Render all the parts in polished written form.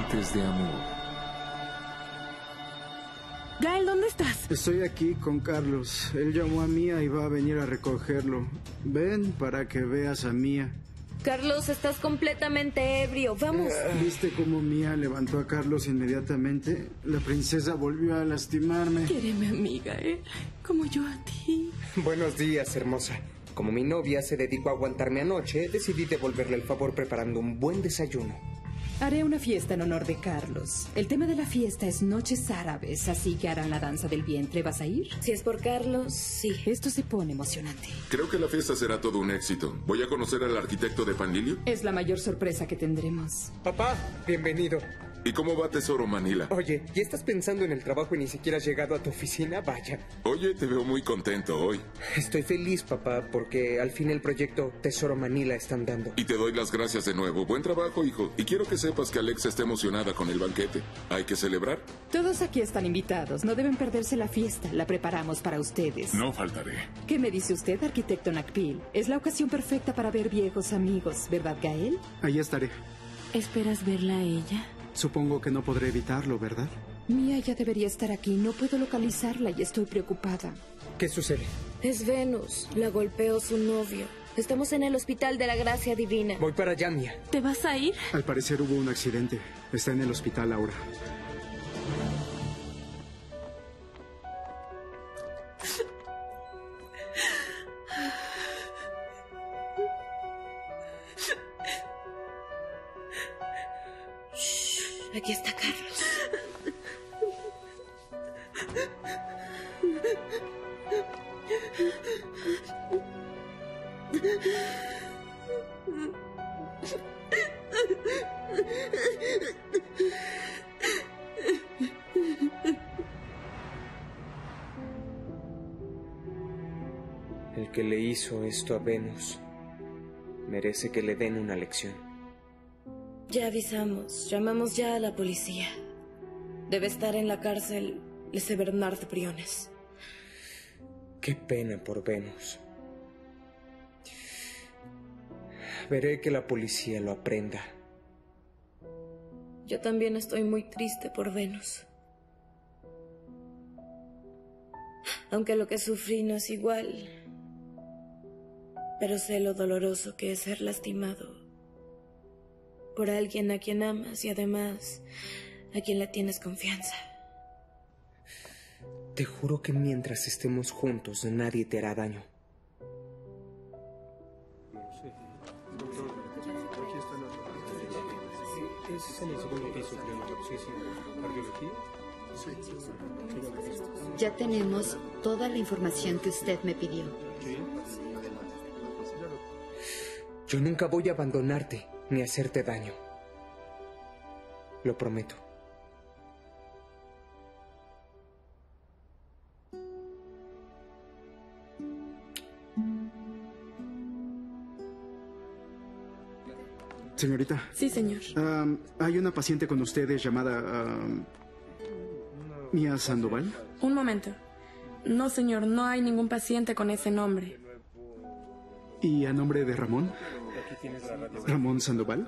Gigantes de amor. Gael, ¿dónde estás? Estoy aquí con Carlos. Él llamó a Mía y va a venir a recogerlo. Ven para que veas a Mía. Carlos, estás completamente ebrio. Vamos. ¿Viste cómo Mía levantó a Carlos inmediatamente? La princesa volvió a lastimarme. Quéreme a mí, Gael, como yo a ti. Buenos días, hermosa. Como mi novia se dedicó a aguantarme anoche, decidí devolverle el favor preparando un buen desayuno. Haré una fiesta en honor de Carlos. El tema de la fiesta es noches árabes, así que harán la danza del vientre. ¿Vas a ir? Si es por Carlos, sí. Esto se pone emocionante. Creo que la fiesta será todo un éxito. ¿Voy a conocer al arquitecto de Panlilio? Es la mayor sorpresa que tendremos. Papá, bienvenido. ¿Y cómo va Tesoro Manila? Oye, ¿ya estás pensando en el trabajo y ni siquiera has llegado a tu oficina? Vaya. Oye, te veo muy contento hoy. Estoy feliz, papá, porque al fin el proyecto Tesoro Manila está andando. Y te doy las gracias de nuevo. Buen trabajo, hijo. Y quiero que sepas que Alexa está emocionada con el banquete. ¿Hay que celebrar? Todos aquí están invitados. No deben perderse la fiesta. La preparamos para ustedes. No faltaré. ¿Qué me dice usted, arquitecto Nakpil? Es la ocasión perfecta para ver viejos amigos, ¿verdad, Gael? Ahí estaré. ¿Esperas verla a ella? Supongo que no podré evitarlo, ¿verdad? Mía ya debería estar aquí. No puedo localizarla y estoy preocupada. ¿Qué sucede? Es Venus. La golpeó su novio. Estamos en el Hospital de la Gracia Divina. Voy para allá, Mía. ¿Te vas a ir? Al parecer hubo un accidente. Está en el hospital ahora. Aquí está Carlos. El que le hizo esto a Venus merece que le den una lección. Ya avisamos. Llamamos ya a la policía. Debe estar en la cárcel ese Bernard Briones. Qué pena por Venus. Veré que la policía lo aprenda. Yo también estoy muy triste por Venus. Aunque lo que sufrí no es igual. Pero sé lo doloroso que es ser lastimado por alguien a quien amas y además a quien le tienes confianza. Te juro que mientras estemos juntos nadie te hará daño. Ya tenemos toda la información que usted me pidió. Yo nunca voy a abandonarte ni hacerte daño. Lo prometo. Señorita. Sí, señor. Hay una paciente con ustedes llamada Mía Sandoval. Un momento. No, señor, no hay ningún paciente con ese nombre. ¿Y a nombre de Ramón? ¿Ramón Sandoval?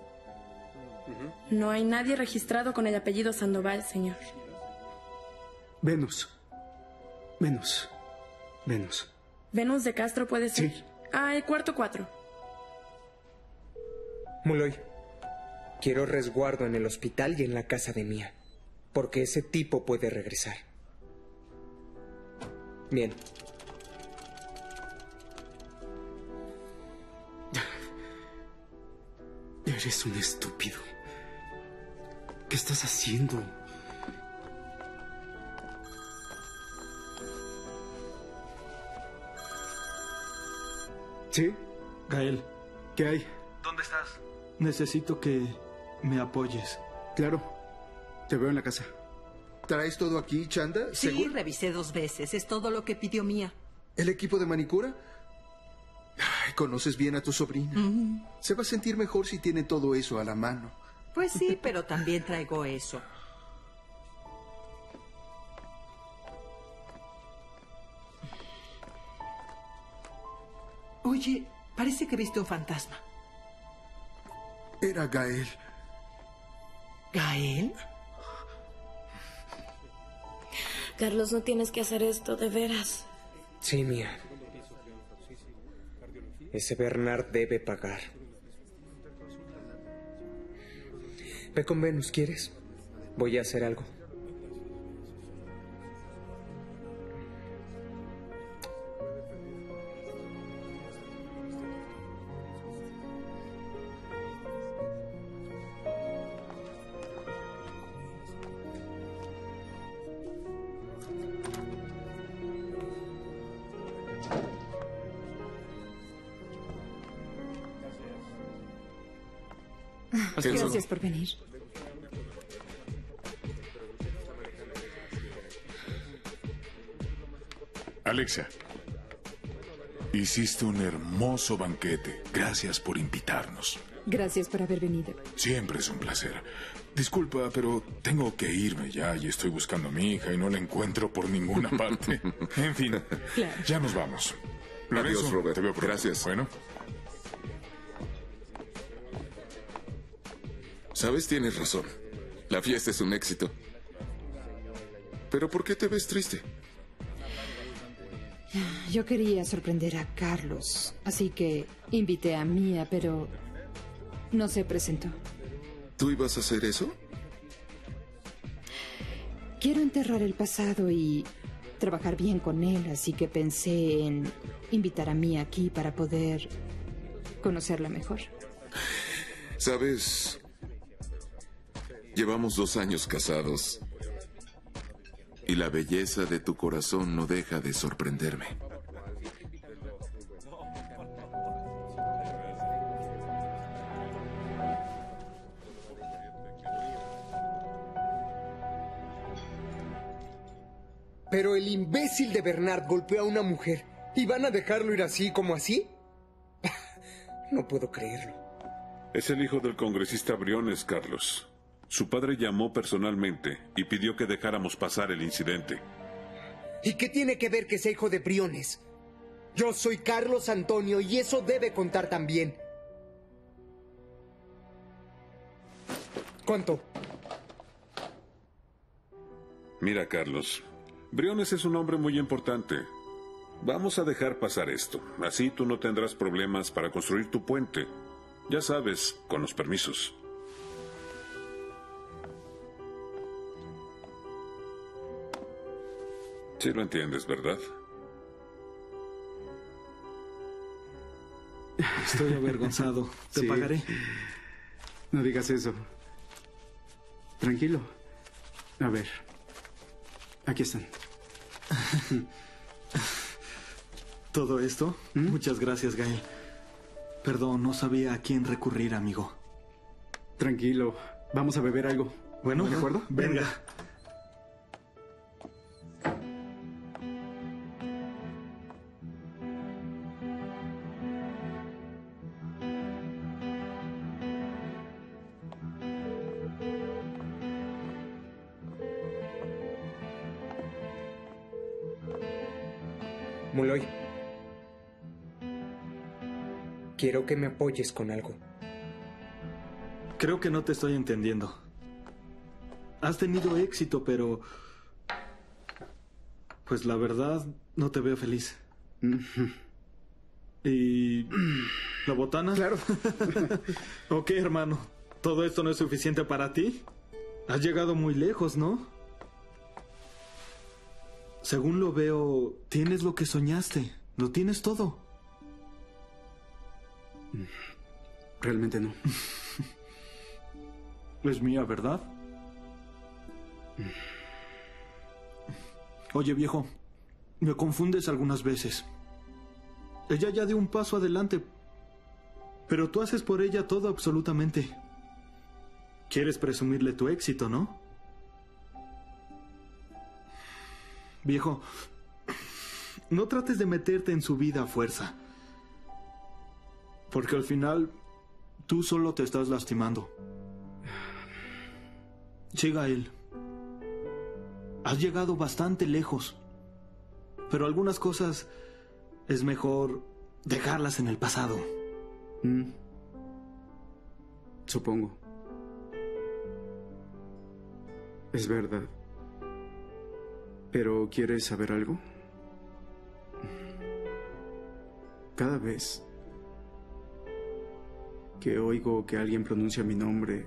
No hay nadie registrado con el apellido Sandoval, señor. Venus. Venus. Venus. ¿Venus de Castro puede ser? Sí. Ah, el cuarto 4. Muloy, quiero resguardo en el hospital y en la casa de Mía, porque ese tipo puede regresar. Bien. Eres un estúpido. ¿Qué estás haciendo? ¿Sí? Gael, ¿Qué hay? ¿dónde estás? Necesito que me apoyes. Claro. Te veo en la casa. ¿Traes todo aquí, Chanda? Sí, ¿Seguro? revisé 2 veces. Es todo lo que pidió Mía. ¿El equipo de manicura? Ay, conoces bien a tu sobrina. Se va a sentir mejor si tiene todo eso a la mano. Pues sí, pero también traigo eso. Oye, parece que viste un fantasma. Era Gael. ¿Gael? Carlos, no tienes que hacer esto, de veras. Sí, Mía. Ese Bernard debe pagar. Ve con Venus, ¿quieres? Voy a hacer algo. Gracias por venir. Alexa, hiciste un hermoso banquete. Gracias por invitarnos. Gracias por haber venido. Siempre es un placer. Disculpa, pero tengo que irme ya y estoy buscando a mi hija y no la encuentro por ninguna parte. En fin, Claro. ya nos vamos. Lorenzo, Adiós, Robert. te veo pronto. Gracias. Bueno, Sabes, tienes razón. La fiesta es un éxito. ¿Pero por qué te ves triste? Yo quería sorprender a Carlos, así que invité a Mía, pero no se presentó. ¿Tú ibas a hacer eso? Quiero enterrar el pasado y trabajar bien con él, así que pensé en invitar a Mía aquí para poder conocerla mejor. ¿Sabes? Llevamos 2 años casados. Y la belleza de tu corazón no deja de sorprenderme. Pero el imbécil de Bernard golpeó a una mujer. ¿Y van a dejarlo ir así como así? No puedo creerlo. Es el hijo del congresista Briones, Carlos. Su padre llamó personalmente y pidió que dejáramos pasar el incidente. ¿Y qué tiene que ver que sea hijo de Briones? Yo soy Carlos Antonio y eso debe contar también. ¿Cuánto? Mira, Carlos, Briones es un hombre muy importante. Vamos a dejar pasar esto. Así tú no tendrás problemas para construir tu puente. Ya sabes, con los permisos. Sí lo entiendes, ¿verdad? Estoy avergonzado. Te Sí. pagaré. No digas eso. Tranquilo. A ver. Aquí están. ¿Todo esto? Muchas gracias, Gael. Perdón, no sabía a quién recurrir, amigo. Tranquilo. Vamos a beber algo. Bueno, ¿de acuerdo? Venga. Molloy, quiero que me apoyes con algo. Creo que no te estoy entendiendo. Has tenido éxito, pero... Pues la verdad, no te veo feliz. ¿Y la botana? Claro. Ok, hermano. ¿Todo esto no es suficiente para ti? Has llegado muy lejos, ¿no? Según lo veo, tienes lo que soñaste. Lo tienes todo. Realmente no. Es mía, ¿verdad? Oye, viejo, me confundes algunas veces. Ella ya dio un paso adelante, pero tú haces por ella todo absolutamente. Quieres presumirle tu éxito, ¿no? Viejo, no trates de meterte en su vida a fuerza, porque al final tú solo te estás lastimando. Siga él. Has llegado bastante lejos, pero algunas cosas es mejor dejarlas en el pasado. Supongo. Es verdad. Pero ¿quieres saber algo? Cada vez que oigo que alguien pronuncia mi nombre,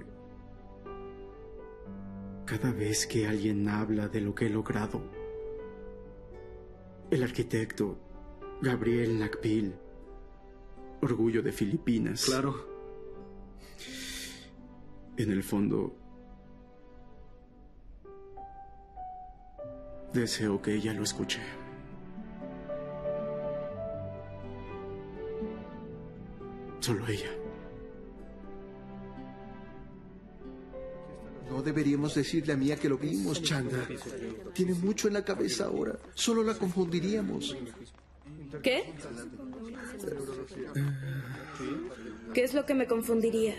cada vez que alguien habla de lo que he logrado, el arquitecto Gabriel Nakpil, orgullo de Filipinas. Claro. En el fondo, deseo que ella lo escuche. Solo ella. No deberíamos decirle a Mía que lo vimos, Chanda. Tiene mucho en la cabeza ahora. Solo la confundiríamos. ¿Qué? ¿Qué es lo que me confundiría?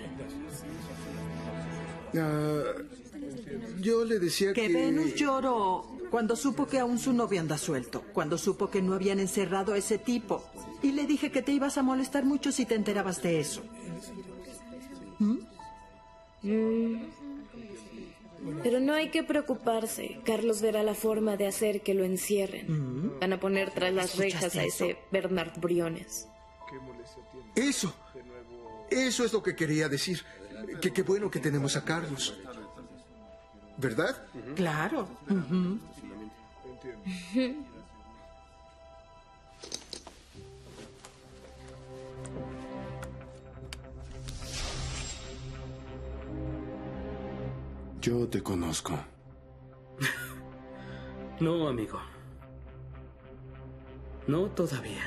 Yo le decía que... Venus lloró cuando supo que aún su novio anda suelto, cuando supo que no habían encerrado a ese tipo. Y le dije que te ibas a molestar mucho si te enterabas de eso. Pero no hay que preocuparse. Carlos verá la forma de hacer que lo encierren. Van a poner tras las rejas a ese Bernard Briones. Eso es lo que quería decir. Que qué bueno que tenemos a Carlos. ¿Verdad? Claro. Yo te conozco. No, amigo. No todavía.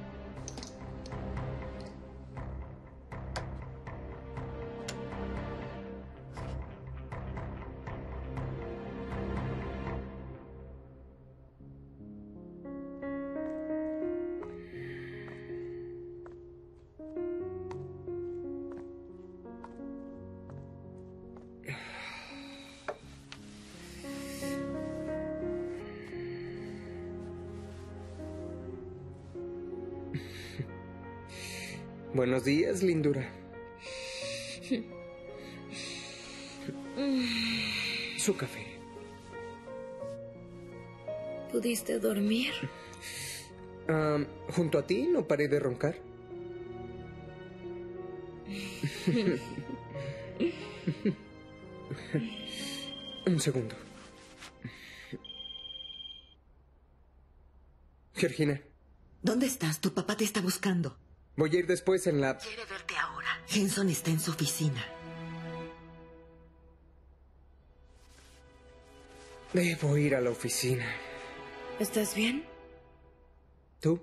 Buenos días, lindura. Su café. ¿Pudiste dormir? Junto a ti no paré de roncar. Un segundo. Georgina. ¿Dónde estás? Tu papá te está buscando. Voy a ir después en la... Quiere verte ahora. Henson está en su oficina. Debo ir a la oficina. ¿Estás bien? ¿Tú?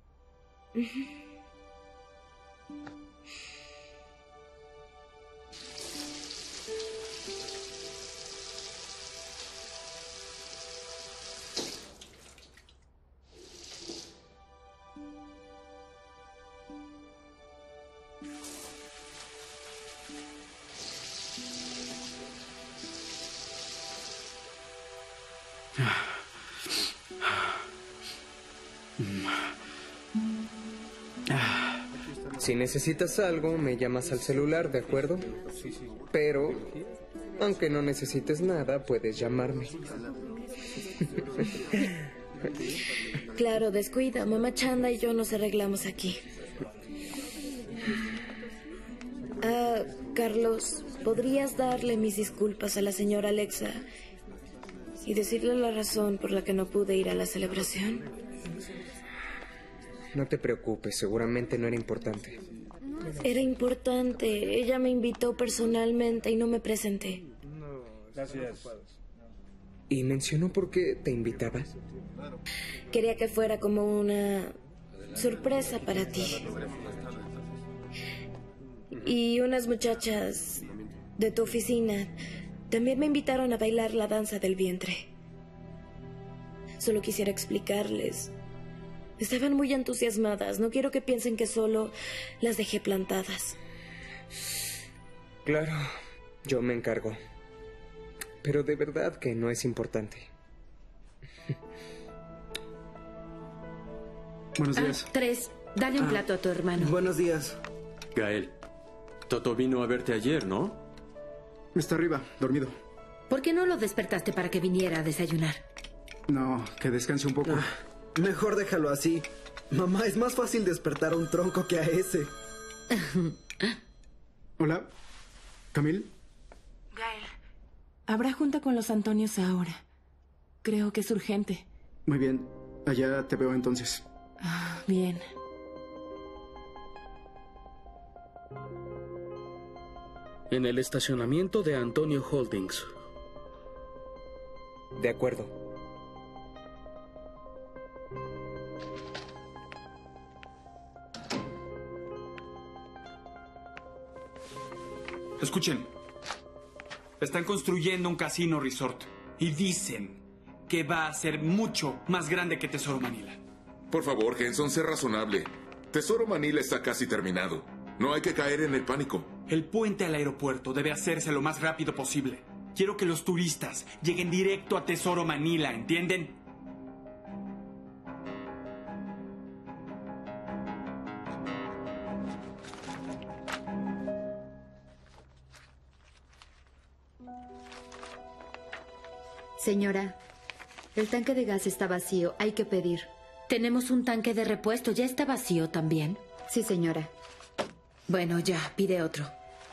Si necesitas algo, me llamas al celular, ¿de acuerdo? Pero, aunque no necesites nada, puedes llamarme. Claro, descuida. Mamá Chanda y yo nos arreglamos aquí. Carlos, ¿podrías darle mis disculpas a la señora Alexa y decirle la razón por la que no pude ir a la celebración? No te preocupes, seguramente no era importante. Era importante. Ella me invitó personalmente y no me presenté. Gracias. ¿Y mencionó por qué te invitaba? Quería que fuera como una sorpresa para ti. Y unas muchachas de tu oficina también me invitaron a bailar la danza del vientre. Solo quisiera explicarles. Estaban muy entusiasmadas. No quiero que piensen que solo las dejé plantadas. Claro, yo me encargo. Pero de verdad que no es importante. Buenos días. Tres, dale un plato a tu hermano. Buenos días. Gael, Toto vino a verte ayer, ¿no? Está arriba, dormido. ¿Por qué no lo despertaste para que viniera a desayunar? No, que descanse un poco. Mejor déjalo así. Mamá, es más fácil despertar a un tronco que a ese. Hola, ¿Camille? Gael, habrá junta con los Antonios ahora. Creo que es urgente. Muy bien, allá te veo entonces. Bien. En el estacionamiento de Antonio Holdings. De acuerdo. Escuchen. Están construyendo un casino resort y dicen que va a ser mucho más grande que Tesoro Manila. Por favor, Henson, sé razonable. Tesoro Manila está casi terminado. No hay que caer en el pánico. El puente al aeropuerto debe hacerse lo más rápido posible. Quiero que los turistas lleguen directo a Tesoro Manila, ¿entienden? Señora, el tanque de gas está vacío. Hay que pedir. Tenemos un tanque de repuesto. ¿Ya está vacío también? Sí, señora. Bueno, ya, pide otro.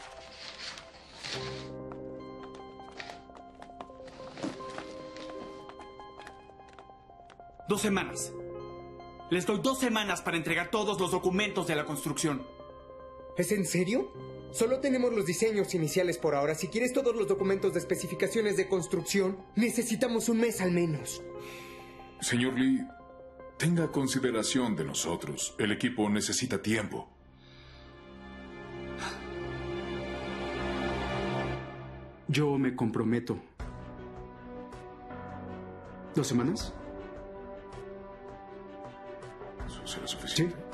Dos semanas. Les doy 2 semanas para entregar todos los documentos de la construcción. ¿Es en serio? Solo tenemos los diseños iniciales por ahora. Si quieres todos los documentos de especificaciones de construcción, necesitamos un mes al menos. Señor Lee, tenga consideración de nosotros. El equipo necesita tiempo. Yo me comprometo. ¿2 semanas? ¿Eso será suficiente? Sí.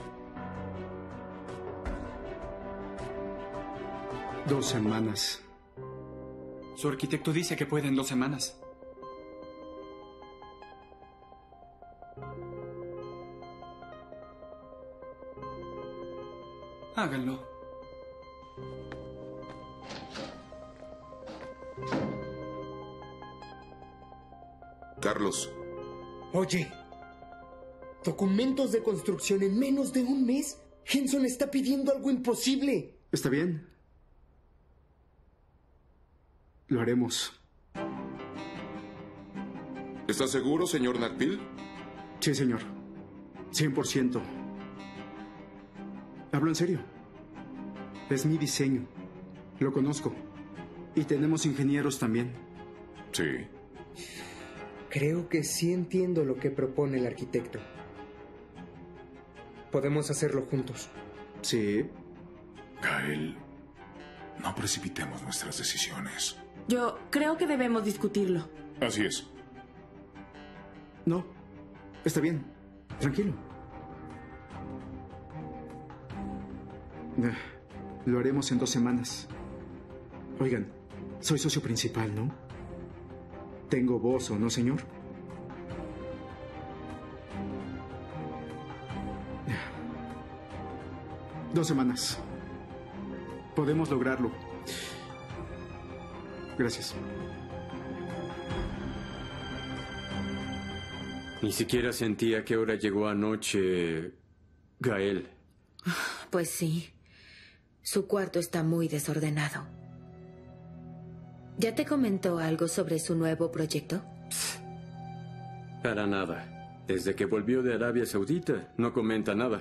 2 semanas. Su arquitecto dice que puede en 2 semanas. Háganlo. Carlos. Oye, ¿documentos de construcción en menos de un mes? Henson está pidiendo algo imposible. Está bien. Lo haremos. ¿Está seguro, señor Nakpil? Sí, señor. 100%. Hablo en serio. Es mi diseño. Lo conozco. Y tenemos ingenieros también. Sí. Creo que sí entiendo lo que propone el arquitecto. Podemos hacerlo juntos. Sí. Gael, no precipitemos nuestras decisiones. Yo creo que debemos discutirlo. Así es. No. Está bien. Tranquilo. Lo haremos en 2 semanas. Oigan, soy socio principal, ¿no? Tengo voz, ¿o no, señor? Dos semanas. Podemos lograrlo. Gracias. Ni siquiera sentí a qué hora llegó anoche Gael. Pues sí. Su cuarto está muy desordenado. ¿Ya te comentó algo sobre su nuevo proyecto? Para nada. Desde que volvió de Arabia Saudita, no comenta nada.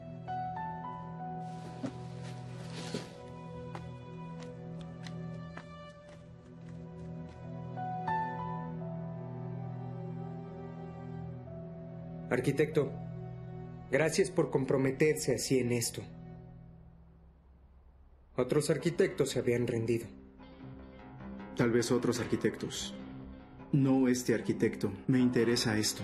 Arquitecto, gracias por comprometerse así en esto. Otros arquitectos se habían rendido. Tal vez otros arquitectos. No este arquitecto. Me interesa esto.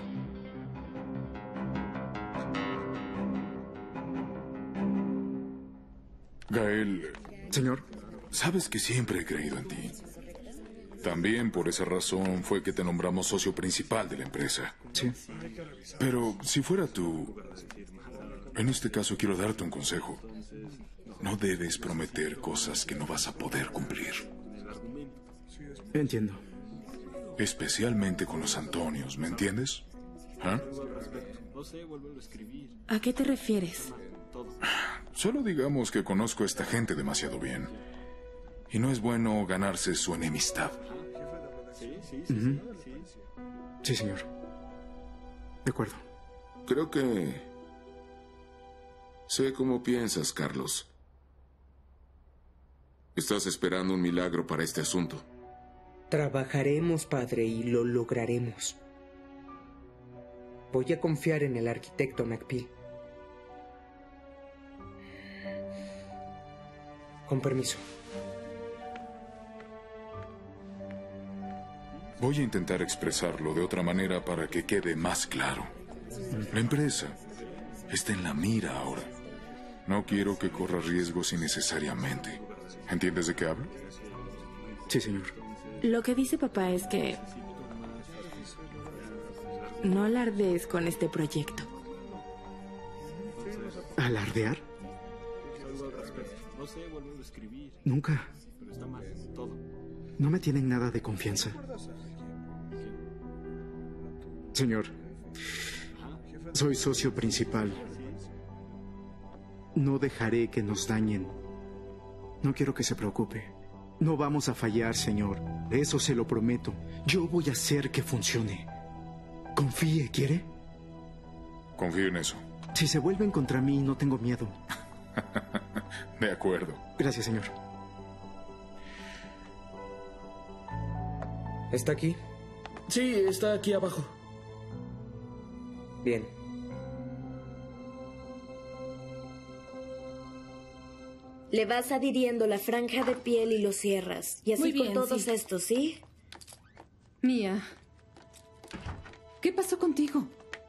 Gael. Señor. Sabes que siempre he creído en ti. También por esa razón fue que te nombramos socio principal de la empresa. Sí. Pero si fuera tú, en este caso quiero darte un consejo. No debes prometer cosas que no vas a poder cumplir. Entiendo. Especialmente con los Antonios, ¿me entiendes? ¿Ah? ¿A qué te refieres? Solo digamos que conozco a esta gente demasiado bien. Y no es bueno ganarse su enemistad. Sí, señor. De acuerdo. Creo que sé cómo piensas, Carlos. Estás esperando un milagro para este asunto. Trabajaremos, padre, y lo lograremos. Voy a confiar en el arquitecto McPeel. Con permiso. Voy a intentar expresarlo de otra manera para que quede más claro. La empresa está en la mira ahora. No quiero que corra riesgos innecesariamente. ¿Entiendes de qué hablo? Sí, señor. Lo que dice papá es que no alardees con este proyecto. ¿Alardear? Nunca. No me tienen nada de confianza. Señor, soy socio principal. No dejaré que nos dañen. No quiero que se preocupe. No vamos a fallar, señor. Eso se lo prometo. Yo voy a hacer que funcione. Confíe, ¿quiere? Confío en eso. Si se vuelven contra mí, no tengo miedo. De acuerdo. Gracias, señor. ¿Está aquí? Sí, está aquí abajo. Bien. Le vas adhiriendo la franja de piel y lo cierras. Y así Muy bien, con todos sí. estos, ¿sí? Mía, ¿qué pasó contigo?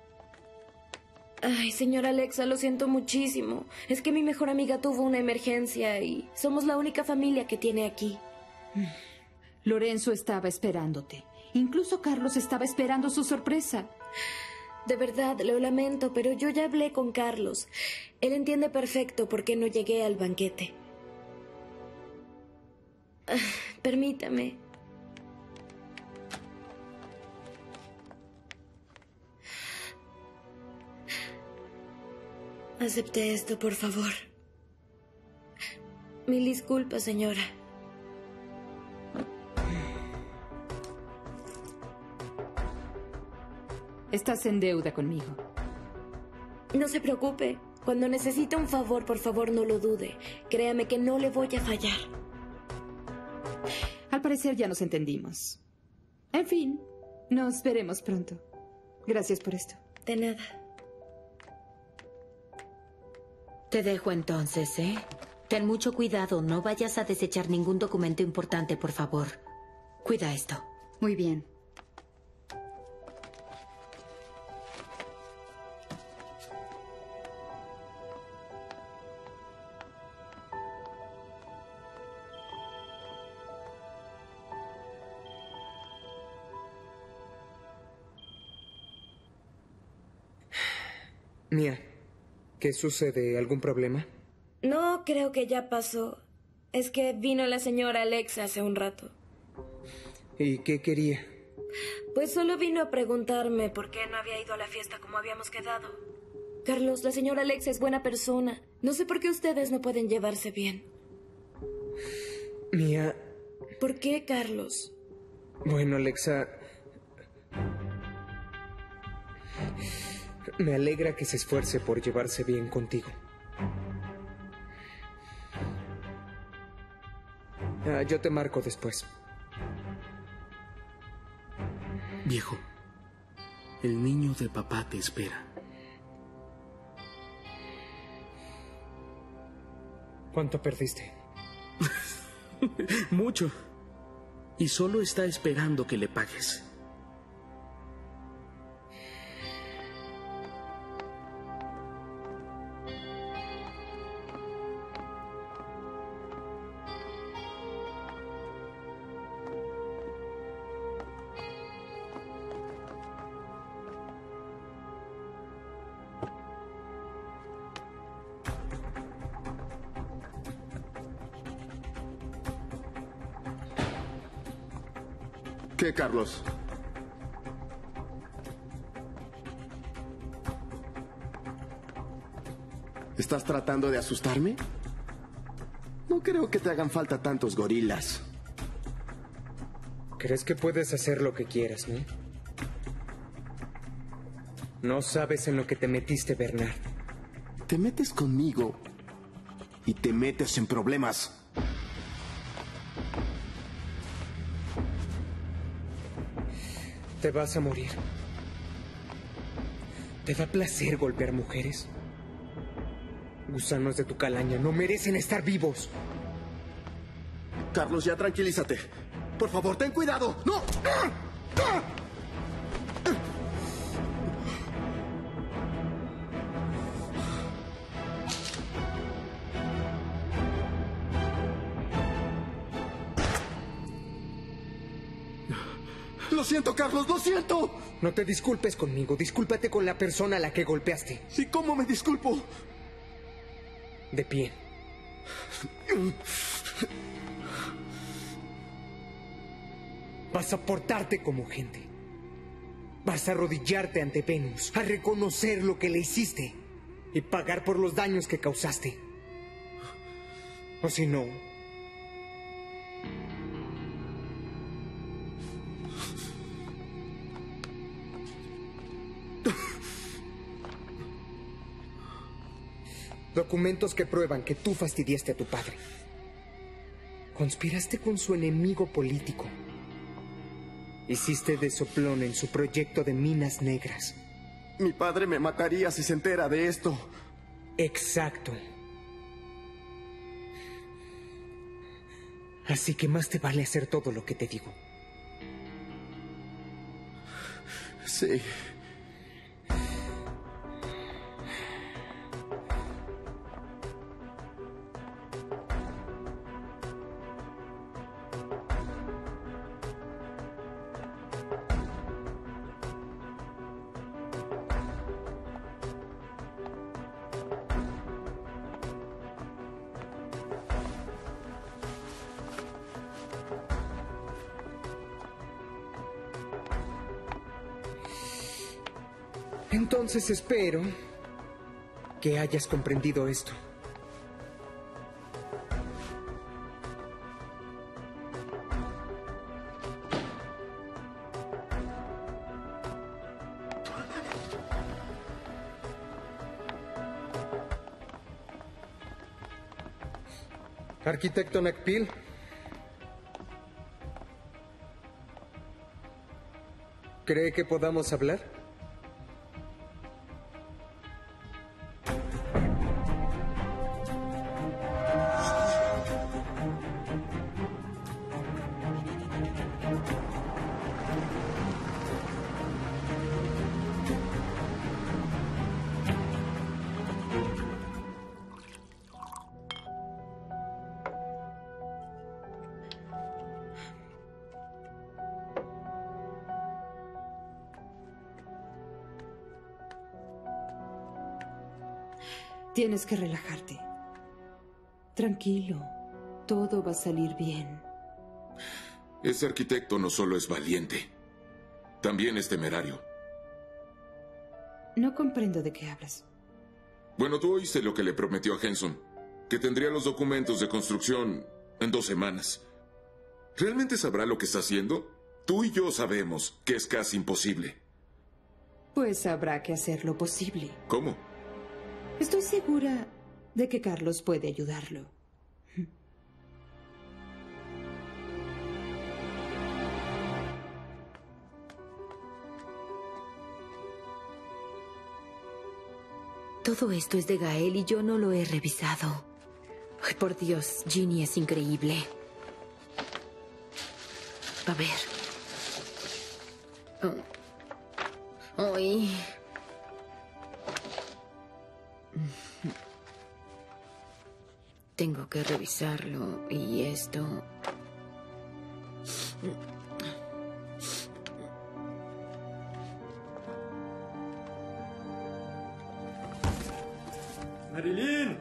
Ay, señora Alexa, lo siento muchísimo. Es que mi mejor amiga tuvo una emergencia y somos la única familia que tiene aquí. Lorenzo estaba esperándote. Incluso Carlos estaba esperando su sorpresa. De verdad, lo lamento, pero yo ya hablé con Carlos. Él entiende perfecto por qué no llegué al banquete. Permítame. Acepte esto, por favor. Mil disculpas, señora. Estás en deuda conmigo. No se preocupe. Cuando necesite un favor, por favor, no lo dude. Créame que no le voy a fallar. Al parecer ya nos entendimos. En fin, nos veremos pronto. Gracias por esto. De nada. Te dejo entonces, ¿eh? Ten mucho cuidado. No vayas a desechar ningún documento importante, por favor. Cuida esto. Muy bien. Mía, ¿qué sucede? ¿Algún problema? No, creo que ya pasó. Es que vino la señora Alexa hace un rato. ¿Y qué quería? Pues solo vino a preguntarme por qué no había ido a la fiesta como habíamos quedado. Carlos, la señora Alexa es buena persona. No sé por qué ustedes no pueden llevarse bien. Mía... ¿Por qué, Carlos? Bueno, Alexa... Me alegra que se esfuerce por llevarse bien contigo. Yo te marco después. Viejo, el niño de papá te espera. ¿Cuánto perdiste? Mucho. Y solo está esperando que le pagues. ¿Qué, Carlos? ¿Estás tratando de asustarme? No creo que te hagan falta tantos gorilas. ¿Crees que puedes hacer lo que quieras, no? No sabes en lo que te metiste, Bernard. Te metes conmigo y te metes en problemas. Te vas a morir. ¿Te da placer golpear mujeres? Gusanos de tu calaña no merecen estar vivos. Carlos, ya tranquilízate. Por favor, ten cuidado. ¡No! Lo siento, Carlos, lo siento. No te disculpes conmigo, discúlpate con la persona a la que golpeaste. ¿Y cómo me disculpo? De pie. Vas a portarte como gente. Vas a arrodillarte ante Venus, a reconocer lo que le hiciste y pagar por los daños que causaste. O si no... Documentos que prueban que tú fastidiaste a tu padre. Conspiraste con su enemigo político. Hiciste de soplón en su proyecto de minas negras. Mi padre me mataría si se entera de esto. Exacto. Así que más te vale hacer todo lo que te digo. Sí. Entonces espero que hayas comprendido esto. Arquitecto Nakpil. ¿Cree que podamos hablar? Tienes que relajarte. Tranquilo. Todo va a salir bien. Ese arquitecto no solo es valiente, también es temerario. No comprendo de qué hablas. Bueno, tú oíste lo que le prometió a Henson, que tendría los documentos de construcción en 2 semanas. ¿Realmente sabrá lo que está haciendo? Tú y yo sabemos que es casi imposible. Pues habrá que hacer lo posible. ¿Cómo? Estoy segura de que Carlos puede ayudarlo. Todo esto es de Gael y yo no lo he revisado. Ay, por Dios, Ginny es increíble. A ver. Ay. Tengo que revisarlo y esto... ¡Marilyn!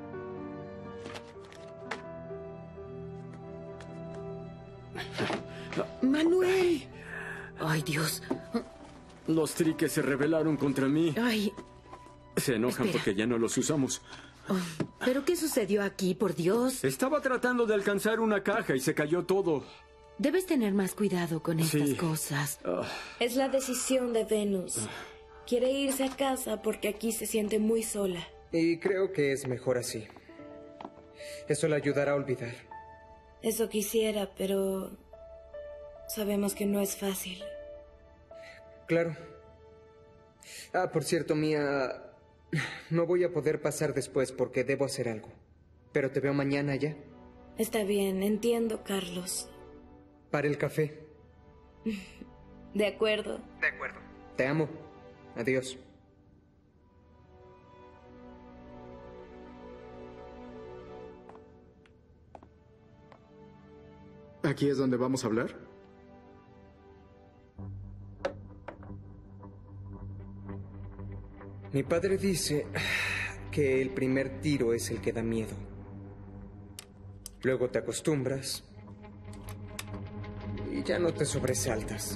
¡Manuel! ¡Ay, Dios! Los triques se rebelaron contra mí. ¡Ay! Se enojan Espera. porque ya no los usamos. ¿Pero qué sucedió aquí, por Dios? Estaba tratando de alcanzar una caja y se cayó todo. Debes tener más cuidado con estas Sí. cosas. Es la decisión de Venus. Quiere irse a casa porque aquí se siente muy sola. Y creo que es mejor así. Eso le ayudará a olvidar. Eso quisiera, pero sabemos que no es fácil. Claro. Ah, por cierto, Mía, no voy a poder pasar después porque debo hacer algo. Pero te veo mañana ya. Está bien, entiendo, Carlos. Para el café. De acuerdo. De acuerdo. Te amo. Adiós. ¿Aquí es donde vamos a hablar? Mi padre dice que el primer tiro es el que da miedo. Luego te acostumbras y ya no te sobresaltas.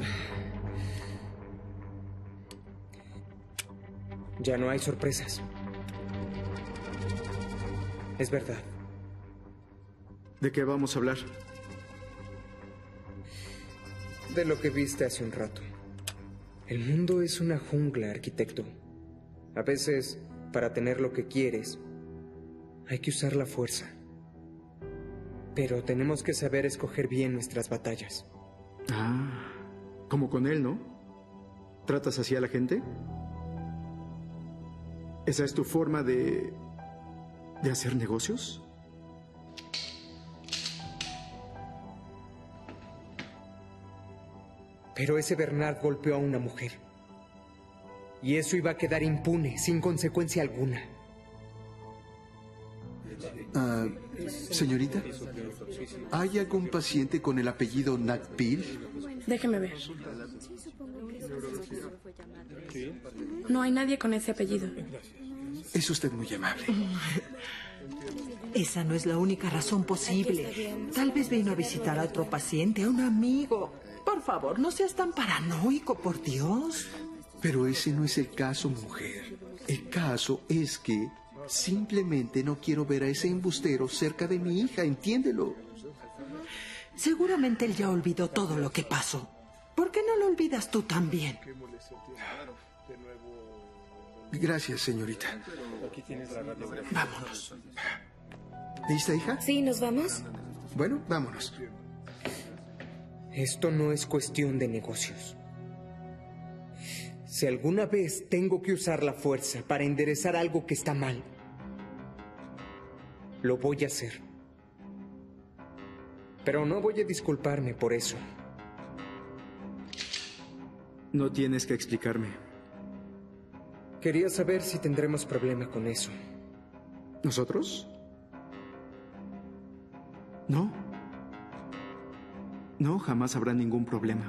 Ya no hay sorpresas. Es verdad. ¿De qué vamos a hablar? De lo que viste hace un rato. El mundo es una jungla, arquitecto. A veces, para tener lo que quieres, hay que usar la fuerza. Pero tenemos que saber escoger bien nuestras batallas. Ah, como con él, ¿no? ¿Tratas así a la gente? ¿Esa es tu forma de hacer negocios? Pero ese Bernard golpeó a una mujer. Y eso iba a quedar impune, sin consecuencia alguna. Ah, señorita, ¿hay algún paciente con el apellido Nagpil? Déjeme ver. No hay nadie con ese apellido. Es usted muy amable. Esa no es la única razón posible. Tal vez vino a visitar a otro paciente, a un amigo. Por favor, no seas tan paranoico, por Dios. Pero ese no es el caso, mujer. El caso es que simplemente no quiero ver a ese embustero cerca de mi hija, entiéndelo. Seguramente él ya olvidó todo lo que pasó. ¿Por qué no lo olvidas tú también? Gracias, señorita. Vámonos. ¿Lista, hija? Sí, ¿nos vamos? Bueno, vámonos. Esto no es cuestión de negocios. Si alguna vez tengo que usar la fuerza para enderezar algo que está mal, lo voy a hacer. Pero no voy a disculparme por eso. No tienes que explicarme. Quería saber si tendremos problema con eso. ¿Nosotros? No. No, jamás habrá ningún problema.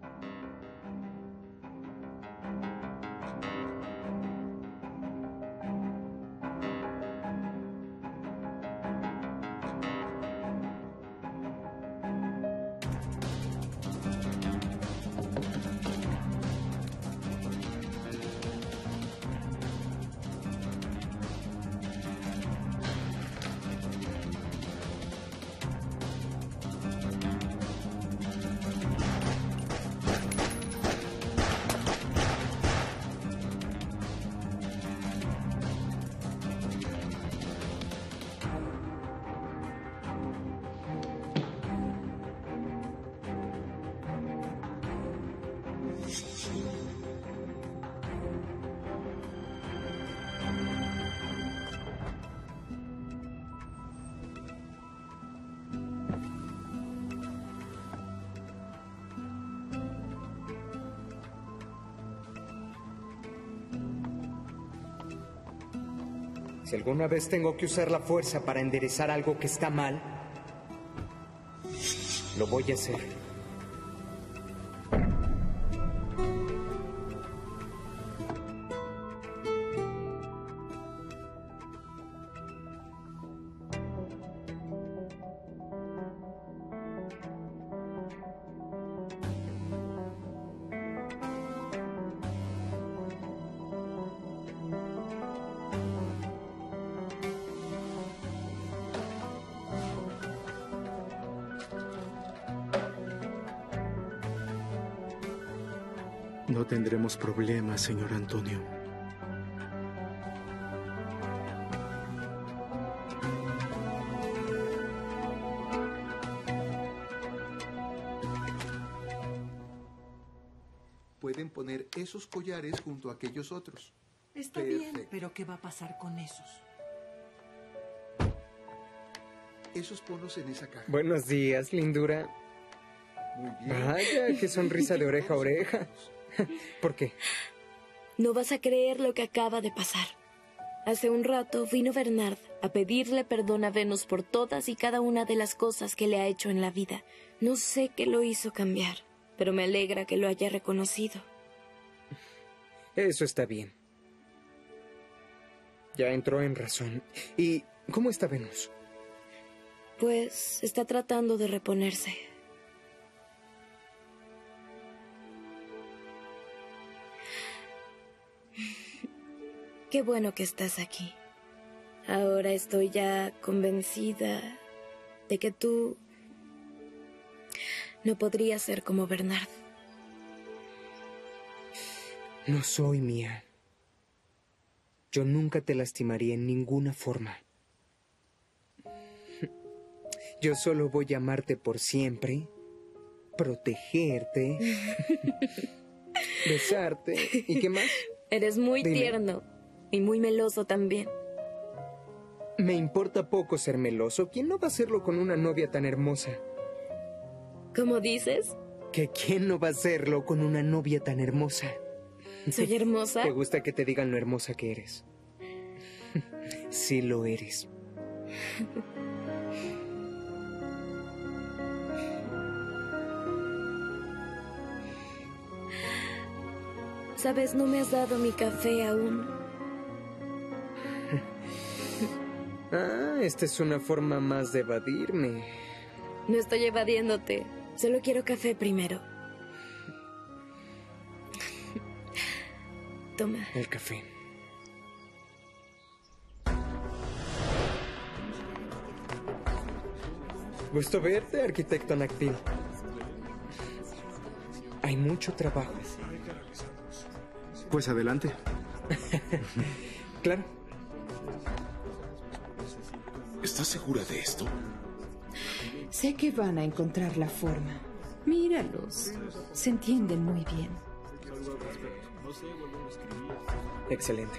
Si alguna vez tengo que usar la fuerza para enderezar algo que está mal, lo voy a hacer. No tendremos problemas, señor Antonio. Pueden poner esos collares junto a aquellos otros. Está bien, pero ¿qué va a pasar con esos? Esos ponlos en esa caja. Buenos días, lindura. Muy bien. Vaya, qué sonrisa de oreja a oreja. ¿Por qué? No vas a creer lo que acaba de pasar. Hace un rato vino Bernard a pedirle perdón a Venus por todas y cada una de las cosas que le ha hecho en la vida. No sé qué lo hizo cambiar, pero me alegra que lo haya reconocido. Eso está bien. Ya entró en razón. ¿Y cómo está Venus? Pues está tratando de reponerse. Qué bueno que estás aquí. Ahora estoy ya convencida de que tú no podrías ser como Bernard. No soy mía. Yo nunca te lastimaría en ninguna forma. Yo solo voy a amarte por siempre, protegerte, besarte. ¿Y qué más? Eres muy Dime. tierno y muy meloso también. Me importa poco ser meloso. ¿Quién no va a hacerlo con una novia tan hermosa? ¿Cómo dices? ¿Que quién no va a hacerlo con una novia tan hermosa? ¿Soy hermosa? ¿Te gusta que te digan lo hermosa que eres? Sí lo eres. Sabes, no me has dado mi café aún. Ah, esta es una forma más de evadirme. No estoy evadiéndote. Solo quiero café primero. Toma. El café. Gusto verte, arquitecto Nakpil. Hay mucho trabajo. Pues adelante. Claro. ¿Estás segura de esto? Sé que van a encontrar la forma. Míralos. Se entienden muy bien. Excelente.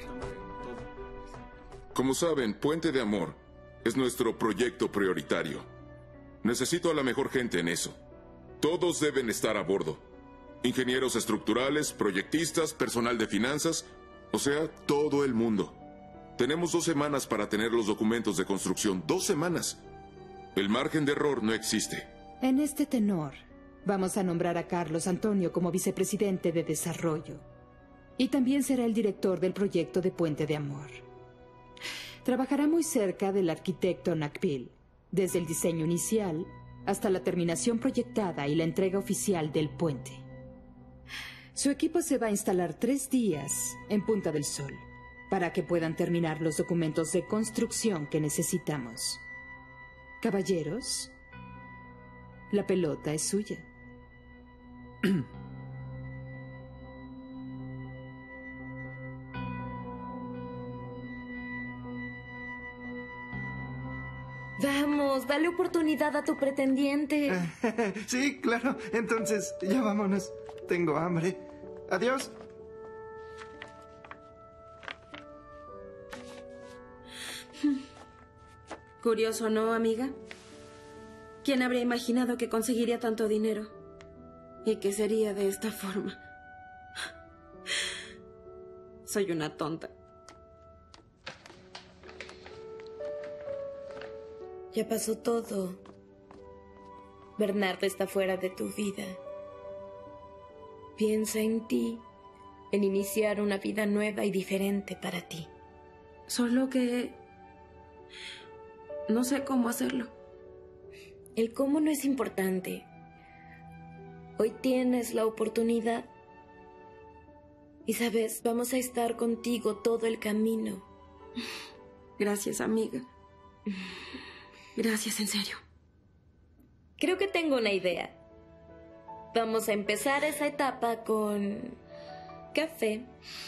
Como saben, Puente de Amor es nuestro proyecto prioritario. Necesito a la mejor gente en eso. Todos deben estar a bordo. Ingenieros estructurales, proyectistas, personal de finanzas, o sea, todo el mundo. Tenemos 2 semanas para tener los documentos de construcción. 2 semanas. El margen de error no existe. En este tenor, vamos a nombrar a Carlos Antonio como vicepresidente de Desarrollo. Y también será el director del proyecto de Puente de Amor. Trabajará muy cerca del arquitecto Nakpil, desde el diseño inicial hasta la terminación proyectada y la entrega oficial del puente. Su equipo se va a instalar 3 días en Punta del Sol para que puedan terminar los documentos de construcción que necesitamos. Caballeros, la pelota es suya. Vamos, dale oportunidad a tu pretendiente. Sí, claro. Entonces, ya vámonos. Tengo hambre. Adiós. Curioso, ¿no, amiga? ¿Quién habría imaginado que conseguiría tanto dinero? Y que sería de esta forma. Soy una tonta. Ya pasó todo. Bernard está fuera de tu vida. Piensa en ti, en iniciar una vida nueva y diferente para ti. Solo que no sé cómo hacerlo. El cómo no es importante. Hoy tienes la oportunidad. Y sabes, vamos a estar contigo todo el camino. Gracias, amiga. Gracias, en serio. Creo que tengo una idea. Vamos a empezar esa etapa con café.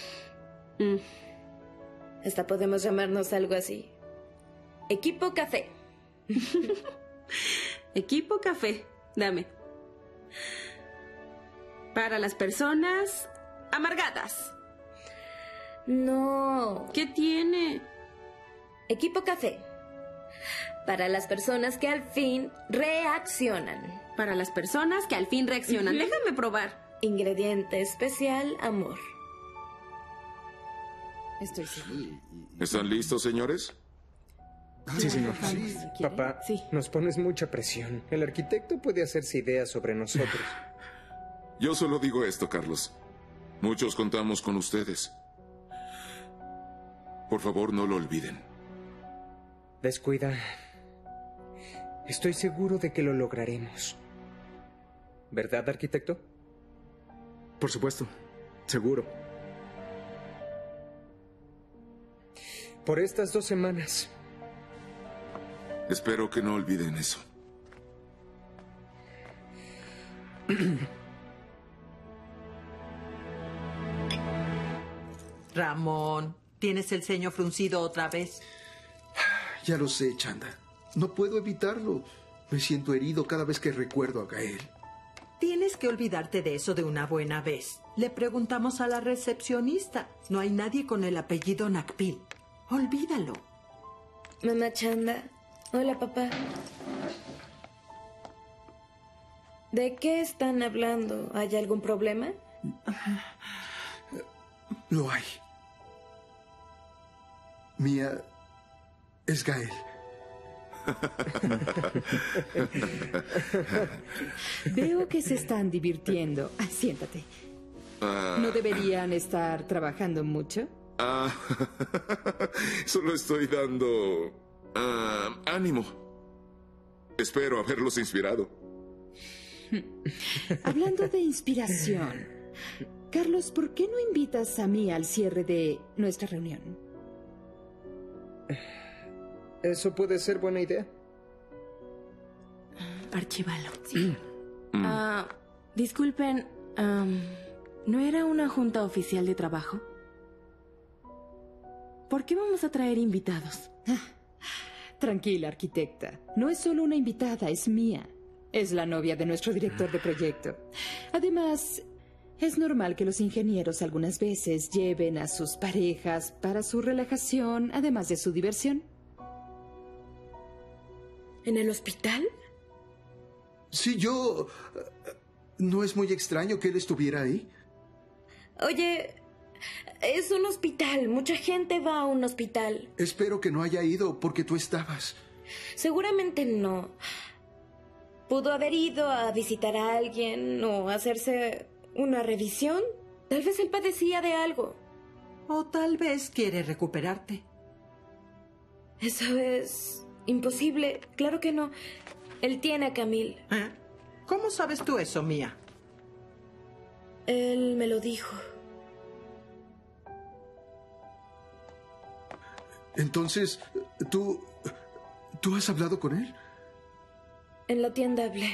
Hasta podemos llamarnos algo así. Equipo café. Equipo café. Dame. Para las personas amargadas. No. ¿Qué tiene? Equipo café. Para las personas que al fin reaccionan. Para las personas que al fin reaccionan. Déjame probar. Ingrediente especial, amor. Estoy segura. ¿Están listos, señores? Sí, señor. Sí. Papá, nos pones mucha presión. El arquitecto puede hacerse ideas sobre nosotros. Yo solo digo esto, Carlos. Muchos contamos con ustedes. Por favor, no lo olviden. Descuida. Estoy seguro de que lo lograremos. ¿Verdad, arquitecto? Por supuesto. Seguro. Por estas 2 semanas. Espero que no olviden eso. Ramón, ¿tienes el ceño fruncido otra vez? Ya lo sé, Chanda. No puedo evitarlo. Me siento herido cada vez que recuerdo a Gael. Tienes que olvidarte de eso de una buena vez. Le preguntamos a la recepcionista. No hay nadie con el apellido Nakpil. Olvídalo. Mamá Chanda. Hola, papá. ¿De qué están hablando? ¿Hay algún problema? Lo hay. Mía es Gael. Veo que se están divirtiendo. Siéntate. ¿No deberían estar trabajando mucho? Solo estoy dando ánimo. Espero haberlos inspirado. Hablando de inspiración, Carlos, ¿por qué no invitas a mí al cierre de nuestra reunión? Eso puede ser buena idea. Archívalo. Sí. Disculpen, ¿no era una junta oficial de trabajo? ¿Por qué vamos a traer invitados? Tranquila, arquitecta. No es solo una invitada, es mía. Es la novia de nuestro director de proyecto. Además, es normal que los ingenieros algunas veces lleven a sus parejas para su relajación, además de su diversión. ¿En el hospital? Sí, yo... ¿No es muy extraño que él estuviera ahí? Oye, es un hospital. Mucha gente va a un hospital. Espero que no haya ido porque tú estabas. Seguramente no. Pudo haber ido a visitar a alguien o hacerse una revisión. Tal vez él padecía de algo. O tal vez quiere recuperarte. Eso es imposible. Claro que no. Él tiene a Camille. ¿Cómo sabes tú eso, Mía? Él me lo dijo. Entonces, ¿tú has hablado con él? En la tienda hablé.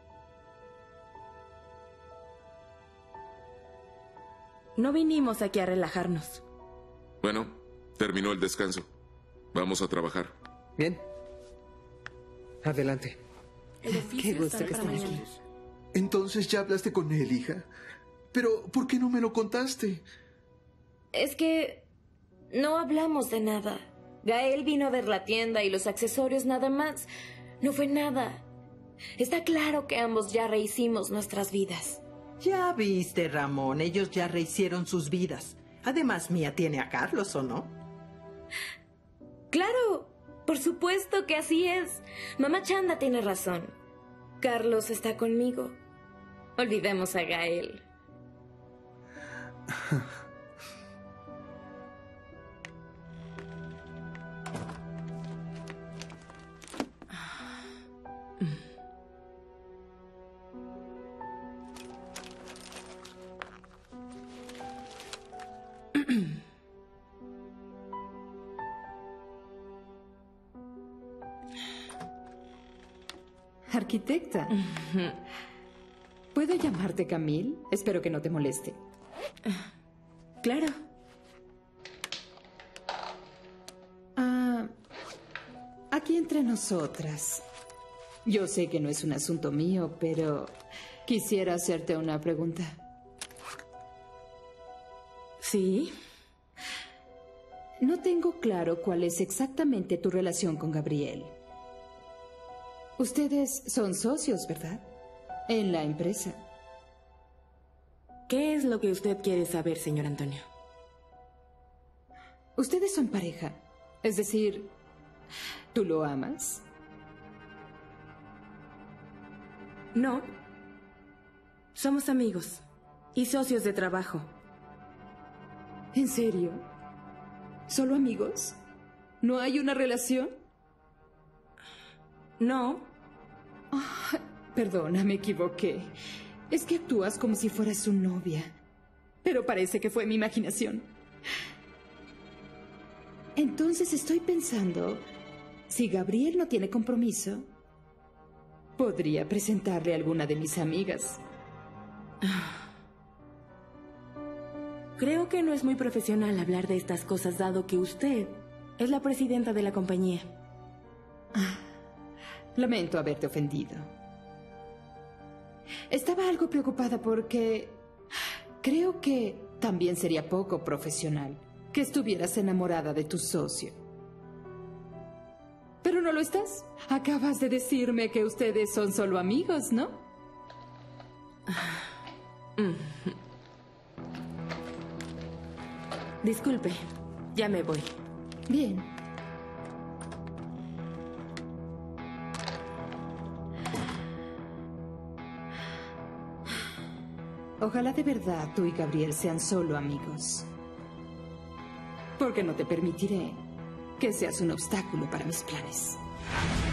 No vinimos aquí a relajarnos. Bueno, terminó el descanso. Vamos a trabajar. Bien. Adelante. Qué gusto que estén aquí. Entonces, ¿ya hablaste con él, hija? Pero, ¿por qué no me lo contaste? Es que no hablamos de nada. Gael vino a ver la tienda y los accesorios nada más. No fue nada. Está claro que ambos ya rehicimos nuestras vidas. Ya viste, Ramón. Ellos ya rehicieron sus vidas. Además, Mía tiene a Carlos, ¿o no? Claro, por supuesto que así es. Mamá Chanda tiene razón. Carlos está conmigo. Olvidemos a Gael. Arquitecta. ¿Puedo llamarte Camille? Espero que no te moleste. Claro. Aquí entre nosotras. Yo sé que no es un asunto mío, pero quisiera hacerte una pregunta. ¿Sí? No tengo claro cuál es exactamente tu relación con Gabriel. Ustedes son socios, ¿verdad? En la empresa. ¿Qué es lo que usted quiere saber, señor Antonio? Ustedes son pareja. Es decir, ¿tú lo amas? No. Somos amigos y socios de trabajo. ¿En serio? ¿Solo amigos? ¿No hay una relación? No. Perdona, me equivoqué. Es que actúas como si fueras su novia. Pero parece que fue mi imaginación. Entonces estoy pensando, si Gabriel no tiene compromiso, podría presentarle a alguna de mis amigas. Creo que no es muy profesional hablar de estas cosas dado que usted es la presidenta de la compañía. Lamento haberte ofendido. Estaba algo preocupada porque creo que también sería poco profesional que estuvieras enamorada de tu socio. Pero no lo estás. Acabas de decirme que ustedes son solo amigos, ¿no? Disculpe, ya me voy. Bien. Ojalá de verdad tú y Gabriel sean solo amigos. Porque no te permitiré que seas un obstáculo para mis planes.